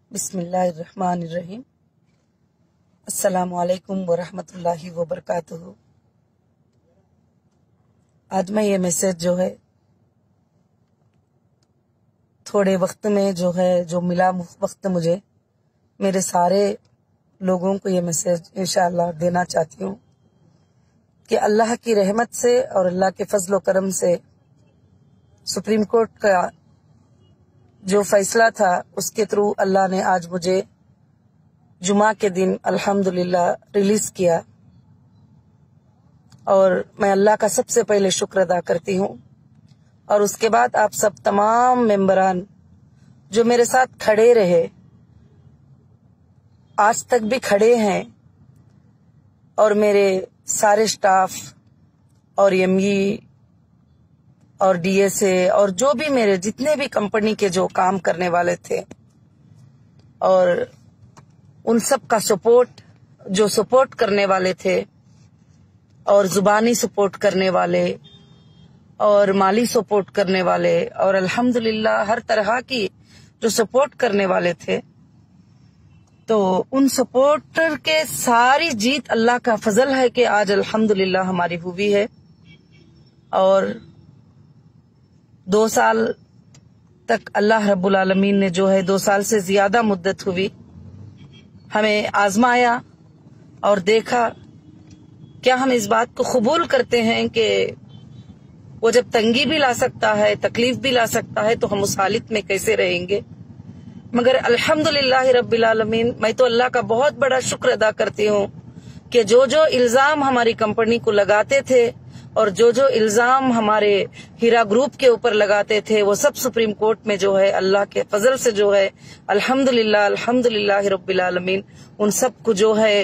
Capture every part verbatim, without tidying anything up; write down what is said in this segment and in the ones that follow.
बिस्मिल्लाहिर्रहमानिर्रहीम। अस्सलामु अलैकुम वरहमतुल्लाहि वबरकातुहू। आज मैं ये मैसेज जो है थोड़े वक्त में जो है जो मिला वक्त मुझे मेरे सारे लोगों को ये मैसेज इंशाअल्लाह देना चाहती हूँ कि अल्लाह की रहमत से और अल्लाह के फजल व करम से सुप्रीम कोर्ट का जो फैसला था उसके थ्रू अल्लाह ने आज मुझे जुमा के दिन अल्हम्दुलिल्लाह रिलीज किया और मैं अल्लाह का सबसे पहले शुक्र अदा करती हूँ। और उसके बाद आप सब तमाम मेंबरान जो मेरे साथ खड़े रहे, आज तक भी खड़े हैं, और मेरे सारे स्टाफ और एमई और डीएसए और जो भी मेरे जितने भी कंपनी के जो काम करने वाले थे, और उन सब का सपोर्ट जो सपोर्ट करने वाले थे, और जुबानी सपोर्ट करने वाले और माली सपोर्ट करने वाले, और अल्हम्दुलिल्लाह हर तरह की जो सपोर्ट करने वाले थे, तो उन सपोर्टर के सारी जीत अल्लाह का फजल है कि आज अल्हम्दुलिल्लाह हमारी हुई है। और दो साल तक अल्लाह रब्बुल आलमीन ने जो है दो साल से ज्यादा मुद्दत हुई हमें आजमाया और देखा क्या हम इस बात को कबूल करते हैं कि वो जब तंगी भी ला सकता है, तकलीफ भी ला सकता है, तो हम उस हालत में कैसे रहेंगे। मगर अल्हम्दुलिल्लाह रब्बिल आलमीन, मैं तो अल्लाह का बहुत बड़ा शुक्र अदा करती हूँ कि जो जो इल्जाम हमारी कंपनी को लगाते थे और जो जो इल्जाम हमारे हीरा ग्रुप के ऊपर लगाते थे, वो सब सुप्रीम कोर्ट में जो है अल्लाह के फजल से जो है अल्हम्दुलिल्लाह अल्हम्दुलिल्लाह रब्बिल आलमीन उन सब को जो है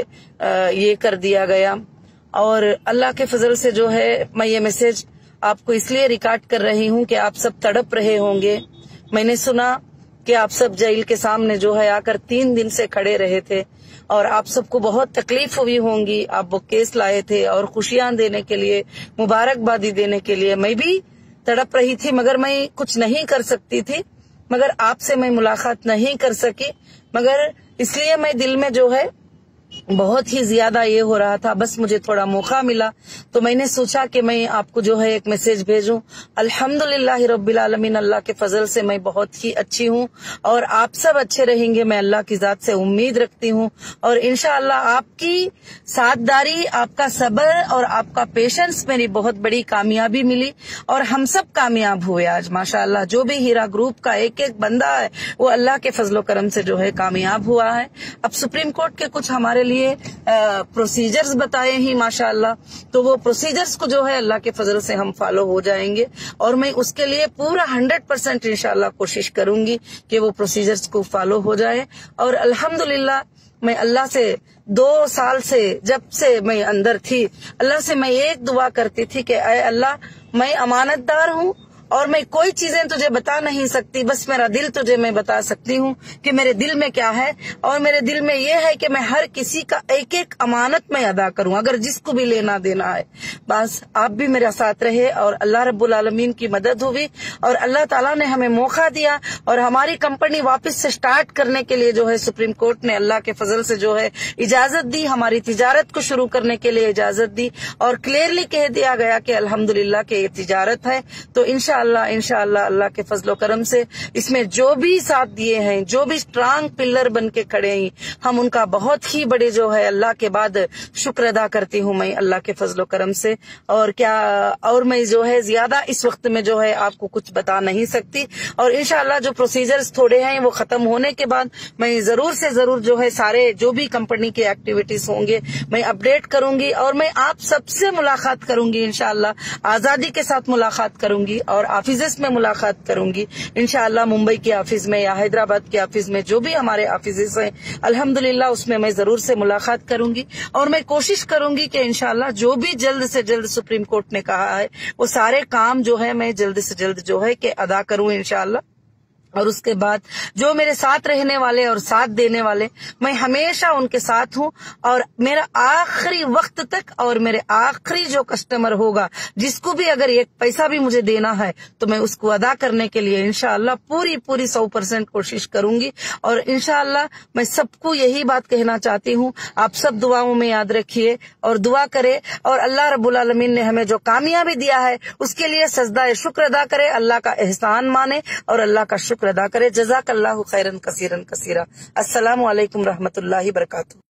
ये कर दिया गया। और अल्लाह के फजल से जो है मैं ये मैसेज आपको इसलिए रिकॉर्ड कर रही हूँ कि आप सब तड़प रहे होंगे। मैंने सुना कि आप सब जेल के सामने जो है आकर तीन दिन से खड़े रहे थे और आप सबको बहुत तकलीफ हुई होंगी। आप वो केस लाए थे और खुशियां देने के लिए, मुबारकबादी देने के लिए मैं भी तड़प रही थी, मगर मैं कुछ नहीं कर सकती थी। मगर आपसे मैं मुलाकात नहीं कर सकी, मगर इसलिए मैं दिल में जो है बहुत ही ज्यादा ये हो रहा था। बस मुझे थोड़ा मौका मिला तो मैंने सोचा कि मैं आपको जो है एक मैसेज भेजूं। अल्हम्दुलिल्लाह रब्बिल आलमीन, अल्लाह के फजल से मैं बहुत ही अच्छी हूँ और आप सब अच्छे रहेंगे, मैं अल्लाह की जात से उम्मीद रखती हूँ। और इंशाअल्लाह आपकी साथदारी, आपका सब्र और आपका पेशेंस मेरी बहुत बड़ी कामयाबी मिली और हम सब कामयाब हुए आज माशाअल्लाह। जो भी हीरा ग्रुप का एक एक बंदा है वो अल्लाह के फजलो करम से जो है कामयाब हुआ है। अब सुप्रीम कोर्ट के कुछ हमारे लिए प्रोसीजर्स बताए ही माशाअल्लाह, तो वो प्रोसीजर्स को जो है अल्लाह के फजल से हम फॉलो हो जाएंगे और मैं उसके लिए पूरा हंड्रेड परसेंट इंशाअल्लाह कोशिश करूंगी कि वो प्रोसीजर्स को फॉलो हो जाए। और अल्हम्दुलिल्लाह मैं अल्लाह से दो साल से जब से मैं अंदर थी, अल्लाह से मैं एक दुआ करती थी कि ऐ अल्लाह, मैं अमानतदार हूँ और मैं कोई चीजें तुझे बता नहीं सकती, बस मेरा दिल तुझे मैं बता सकती हूँ कि मेरे दिल में क्या है। और मेरे दिल में ये है कि मैं हर किसी का एक एक अमानत में अदा करूँ, अगर जिसको भी लेना देना है। बस आप भी मेरा साथ रहे और अल्लाह रब्बुल आलमीन की मदद हुई और अल्लाह ताला ने हमें मौका दिया और हमारी कंपनी वापस से स्टार्ट करने के लिए जो है सुप्रीम कोर्ट ने अल्लाह के फजल से जो है इजाजत दी, हमारी तिजारत को शुरू करने के लिए इजाजत दी और क्लियरली कह दिया गया कि अल्हम्दुलिल्लाह के ये तिजारत है। तो इंशाअल्लाह इंशाअल्लाह अल्लाह के फजलो करम से इसमें जो भी साथ दिए हैं, जो भी स्ट्रांग पिलर बन के खड़े हैं, हम उनका बहुत ही बड़े जो है अल्लाह के बाद शुक्र अदा करती हूँ मैं अल्लाह के फजलो करम से। और क्या और मैं जो है ज्यादा इस वक्त में जो है आपको कुछ बता नहीं सकती। और इंशाअल्लाह जो प्रोसीजर्स थोड़े हैं वो खत्म होने के बाद मैं जरूर से जरूर जो है सारे जो भी कंपनी के एक्टिविटीज होंगे मैं अपडेट करूंगी और मैं आप सबसे मुलाकात करूंगी इंशाअल्लाह। आजादी के साथ मुलाकात करूंगी और ऑफिस में मुलाकात करूंगी इंशाअल्लाह। मुंबई के ऑफिस में या हैदराबाद के ऑफिस में जो भी हमारे ऑफिस हैं अल्हम्दुलिल्लाह उसमें मैं जरूर से मुलाकात करूंगी और मैं कोशिश करूंगी कि इंशाअल्लाह जो भी जल्द से जल्द सुप्रीम कोर्ट ने कहा है वो सारे काम जो है मैं जल्द से जल्द जो है कि अदा करूं इंशाअल्लाह। اور اس کے بعد جو میرے ساتھ رہنے والے اور ساتھ دینے والے، میں ہمیشہ ان کے ساتھ ہوں، اور میرا آخری وقت تک، اور میرے آخری جو کسٹمر ہوگا جس کو بھی اگر ایک پیسہ بھی مجھے دینا ہے تو میں اس کو ادا کرنے کے لیے انشاءاللہ پوری پوری سو پرسینٹ کوشش کروں گی۔ اور انشاءاللہ میں سب کو یہی بات کہنا چاہتی ہوں، آپ سب دعاؤں میں یاد رکھیے اور دعا کرے، اور اللہ رب العالمین نے ہمیں جو کامیابی دیا ہے اس کے لیے سجدہ شکر ادا کرے، اللہ کا احسان مانے اور اللہ کا شکر ادا کرے۔ جزاک اللہ خیرن کثیرن کثیرا۔ السلام علیکم رحمۃ اللہ وبرکاتہ۔